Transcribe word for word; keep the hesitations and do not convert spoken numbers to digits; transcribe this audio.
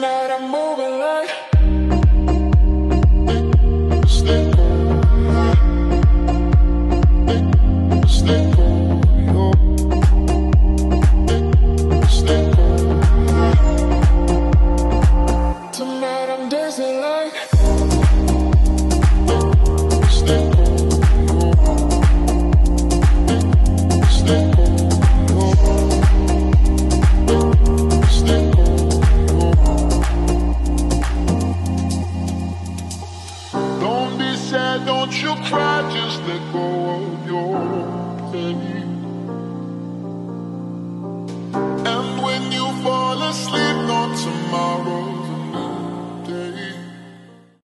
Tonight I'm moving like tonight I'm dancing like Don't be sad, don't you cry, just let go of your pain.